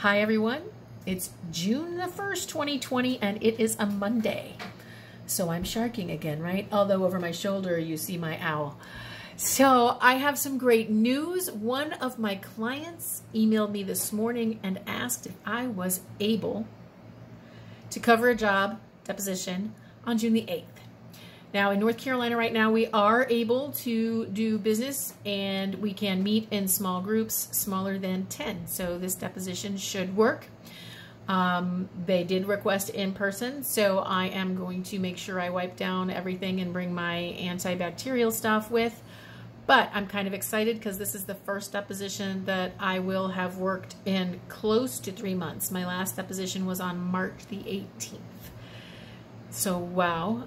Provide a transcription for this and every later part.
Hi everyone, it's June the 1st, 2020, and it is a Monday. So I'm sharking again, right? Although over my shoulder you see my owl. So I have some great news. One of my clients emailed me this morning and asked if I was able to cover a job deposition on June the 8th. Now in North Carolina right now, we are able to do business and we can meet in small groups smaller than 10. So this deposition should work. They did request in person, so I am going to make sure I wipe down everything and bring my antibacterial stuff with. But I'm kind of excited because this is the first deposition that I will have worked in close to 3 months. My last deposition was on March the 18th. So wow.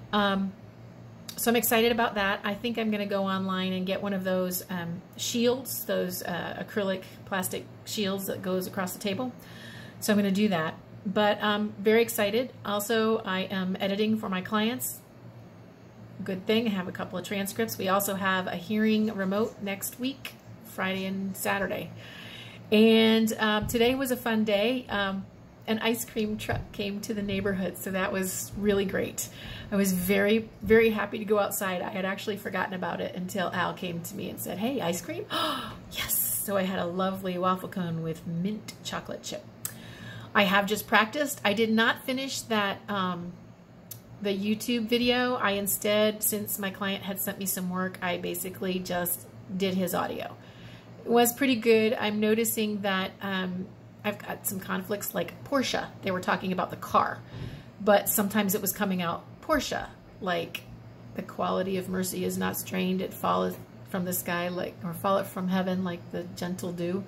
So I'm excited about that. I think I'm going to go online and get one of those shields, those acrylic plastic shields that goes across the table. So I'm going to do that. But I'm very excited. Also, I am editing for my clients. Good thing. I have a couple of transcripts. We also have a hearing remote next week, Friday and Saturday. And today was a fun day. An ice cream truck came to the neighborhood, so that was really great. I was very, very happy to go outside. I had actually forgotten about it until Al came to me and said, "Hey, ice cream?" Oh, yes! So I had a lovely waffle cone with mint chocolate chip. I have just practiced. I did not finish that the YouTube video. I instead, since my client had sent me some work, I basically just did his audio. It was pretty good. I'm noticing that I've got some conflicts like Porsche. They were talking about the car, but sometimes it was coming out Porsche, like the quality of mercy is not strained, it falleth from the sky, like, or falleth from heaven like the gentle dew.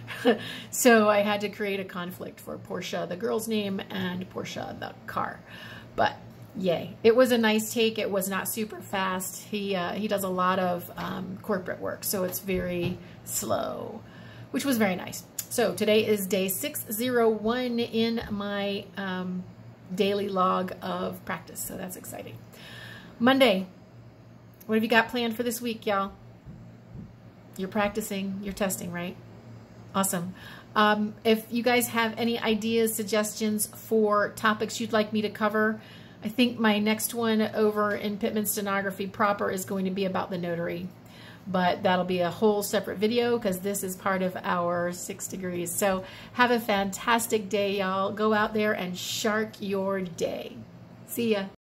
So I had to create a conflict for Porsche, the girl's name, and Porsche, the car. But yay, it was a nice take. It was not super fast. He does a lot of corporate work, so it's very slow, which was very nice. So today is day 601 in my daily log of practice, so that's exciting. Monday, what have you got planned for this week, y'all? You're practicing, you're testing, right? Awesome. If you guys have any ideas, suggestions for topics you'd like me to cover, I think my next one over in Pittman Stenography proper is going to be about the notary. But that'll be a whole separate video because this is part of our 6 degrees. So have a fantastic day, y'all. Go out there and shark your day. See ya.